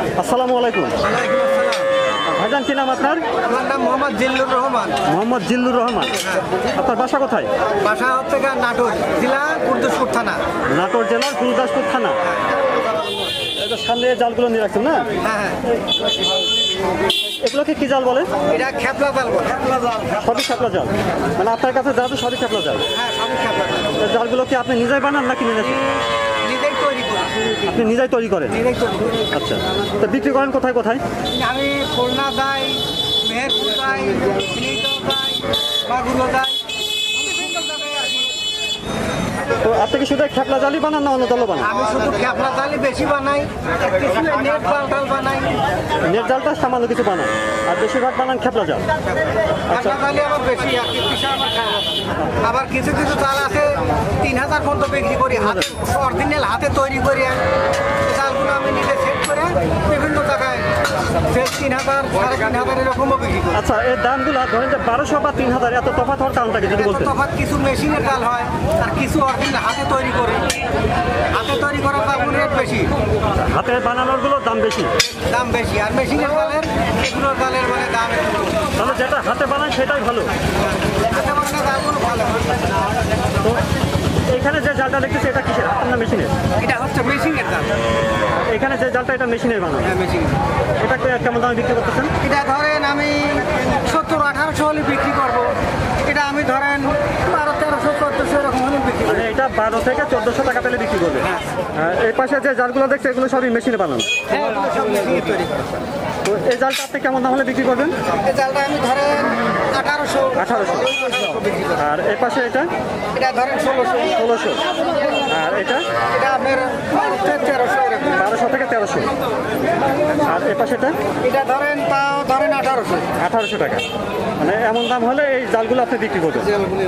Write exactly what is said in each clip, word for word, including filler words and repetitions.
আসসালামু আলাইকুম। ভাইজান কি নাম আপনার? আমার নাম মোহাম্মদ জিল্লুর রহমান। মোহাম্মদ জিল্লুর রহমান। আপনার বাসা কোথায়? বাসা হচ্ছে গা নাটোর জেলা গুরদাসপুর থানা। নাটোর জেলার গুরদাসপুর থানা। এটা সামনে জালগুলো নিয়ে রাখছেন না? হ্যাঁ হ্যাঁ, এগুলোকে কি জাল বলে? এটা খেপলা জাল বলে। সবই খেপলা জাল, মানে আপনার কাছে যা আছে সবই খেপলা জাল। হ্যাঁ, সবই খেপলা জাল। এই জালগুলো কি আপনি নিজেই বানান নাকি নিজে? নিজেই তৈরি করি। আপনি নিজেই তৈরি করেন? নিজেই তৈরি করি। আচ্ছা, তো বিক্রি করেন কোথায় কোথায়? আমি খুলনা যাই, মেহেরপুর যাই, ঝিনাইদহ যাই, মাগুরা যাই, বিভিন্ন জায়গায় আর কি। তো আপনি কি শুধু খেপলা জালই বানান না অন্য জালও বানান? আমি শুধু খেপলা জালই বেশি বানাই, আর কিছু নেট জাল টাল বানাই। নেট জালটা সামান্য কিছু বানান, আর বেশিরভাগ বানান খেপলা জাল। খেপলা জালই আমার বেশি, আর কি বিশাল আমার খাওয়া। আবার কিছু কিছু জাল আছে তিন হাজার পর্যন্ত বিক্রি করি, হাতে অরিজিনাল হাতে তৈরি করি। জালগুলো আমি নিজে সেট করে বিভিন্ন জায়গায় তিন হাজার সাড়ে তিন হাজার এরকমও বিক্রি করি। আচ্ছা, এর দামগুলো ধরেন যে বারোশো বা তিন হাজার এত তফাৎ হওয়ার কারণটা কি যদি বলতেন? তফাৎ কিছু মেশিনের জাল হয়, আর কিছু অরিজিনাল হাতে তৈরি করে। হাতে তৈরি করার জালগুলো রেট বেশি, হাতে বানানোরগুলোর দাম বেশি। দাম বেশি, আর মেশিনের জালের এগুলোর জালের মানে দাম একটু কম। তাহলে যেটা হাতে বানায় সেটাই ভালো। হাতে বানানো জালগুলো ভালো। তো এখানে যে জালটা দেখতেছি এটা কিসের, হাতের না মেশিনের? এটা হচ্ছে মেশিনের জাল। এখানে যে জালটা এটা মেশিনের বানানো। হ্যাঁ, মেশিনের। এটা কে- কেমন দামে বিক্রি করতেছেন? এটা ধরেন আমি সত্তর আঠারোশো হলে বিক্রি করবো। এটা আমি ধরেন বারো তেরোশো চোদ্দশো এরকম হলে বিক্রি মানে করবো। এটা বারো থেকে চোদ্দশো টাকা পেলে বিক্রি করবে। আর এই পাশে যে জালগুলো দেখছে এগুলো সবই মেশিনে বানানো। হ্যাঁ, এগুলো সব মেশিনে তৈরি করা। তো এই জালটা আপনি কেমন দাম হলে বিক্রি করবেন? এই জালটা আমি ধরেন আঠারোশো আঠারোশো। বিক্রি করবো। আর এই পাশে এটা এটা ধরেন ষোলোশো। ষোলোশো। আর এটা এটা আপনার তেরোশো এরকম। বারোশো থেকে তেরোশো। আর এই পাশে এটা এটা ধরেন তাও ধরেন আঠারোশো। আঠারোশো টাকা। মানে এমন দাম হলে এই জালগুলো আপনি বিক্রি করবেন।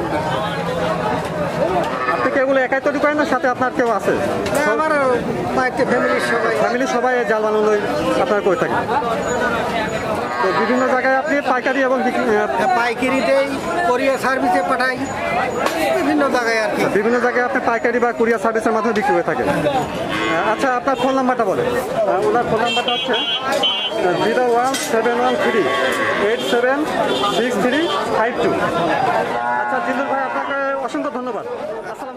আপনি কি এগুলো একাই তৈরি করেন না সাথে আপনার কেউ আছে? আমার বাড়িতে ফ্যামিলির সবাই। ফ্যামিলির সবাই এই জাল বানানোই আপনার করে থাকেন। তো বিভিন্ন জায়গায় আপনি পাইকারি এবং বিক্রি- আহ, পাইকারি দেই, কোরিয়ার সার্ভিসে পাঠাই বিভিন্ন জায়গায় আর কি। বিভিন্ন জায়গায় আপনি পাইকারি বা কুরিয়ার সার্ভিসের মাধ্যমে বিক্রি হয়ে থাকেন। আহ, আচ্ছা, আপনার ফোন নাম্বারটা বলেন। আহ, ওনার ফোন নাম্বারটা হচ্ছে zero one seven one three eight seven six three five two. আচ্ছা জিল্লুর ভাই, আপনাকে অসংখ্য ধন্যবাদ। আসসালাম।